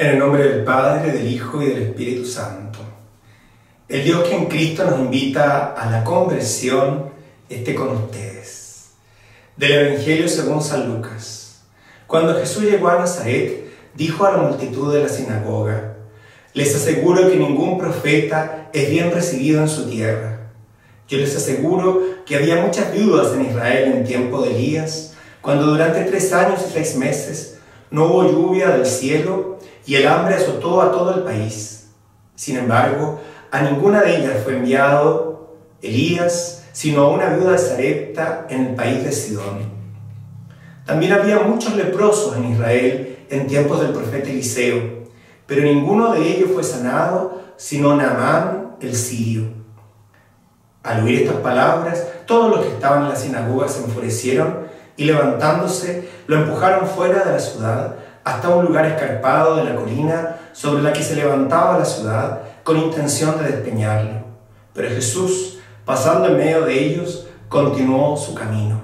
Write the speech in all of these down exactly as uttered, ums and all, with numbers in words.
En el nombre del Padre, del Hijo y del Espíritu Santo. El Dios que en Cristo nos invita a la conversión esté con ustedes. Del Evangelio según San Lucas. Cuando Jesús llegó a Nazaret, dijo a la multitud de la sinagoga: les aseguro que ningún profeta es bien recibido en su tierra. Yo les aseguro que había muchas viudas en Israel en tiempo de Elías, cuando durante tres años y seis meses no hubo lluvia del cielo y el hambre azotó a todo el país. Sin embargo, a ninguna de ellas fue enviado Elías, sino a una viuda de Sarepta en el país de Sidón. También había muchos leprosos en Israel en tiempos del profeta Eliseo, pero ninguno de ellos fue sanado, sino Naamán el sirio. Al oír estas palabras, todos los que estaban en la sinagoga se enfurecieron y levantándose, lo empujaron fuera de la ciudad hasta un lugar escarpado de la colina sobre la que se levantaba la ciudad con intención de despeñarlo. Pero Jesús, pasando en medio de ellos, continuó su camino.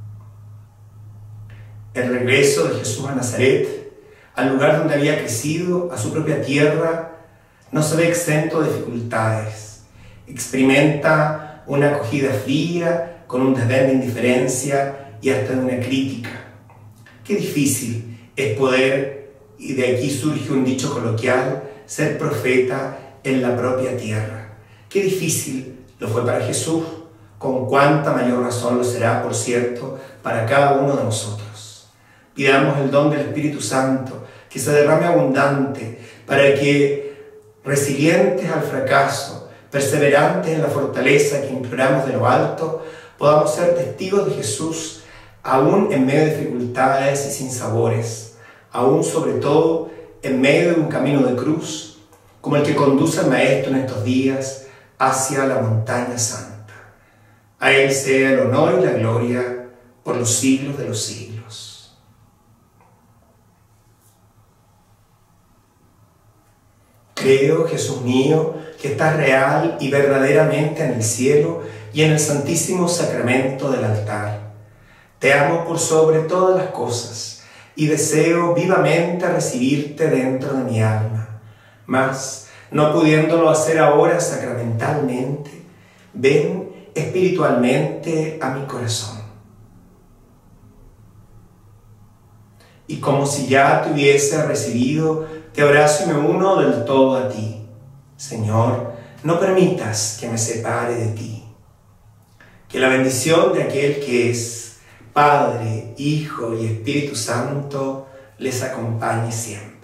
El regreso de Jesús a Nazaret, al lugar donde había crecido, a su propia tierra, no se ve exento de dificultades. Experimenta una acogida fría, con un desdén de indiferencia y hasta de una crítica. Qué difícil es poder, y de aquí surge un dicho coloquial, ser profeta en la propia tierra. Qué difícil lo fue para Jesús, con cuánta mayor razón lo será, por cierto, para cada uno de nosotros. Pidamos el don del Espíritu Santo, que se derrame abundante, para que, resilientes al fracaso, perseverantes en la fortaleza que imploramos de lo alto, podamos ser testigos de Jesús, aún en medio de dificultades y sinsabores, aún sobre todo en medio de un camino de cruz, como el que conduce el Maestro en estos días hacia la montaña santa. A Él sea el honor y la gloria por los siglos de los siglos. Creo, Jesús mío, que estás real y verdaderamente en el cielo y en el santísimo sacramento del altar. Te amo por sobre todas las cosas y deseo vivamente recibirte dentro de mi alma. Mas, no pudiéndolo hacer ahora sacramentalmente, ven espiritualmente a mi corazón. Y como si ya te hubiese recibido, te abrazo y me uno del todo a ti. Señor, no permitas que me separe de ti. Que la bendición de aquel que es Padre, Hijo y Espíritu Santo les acompañe siempre.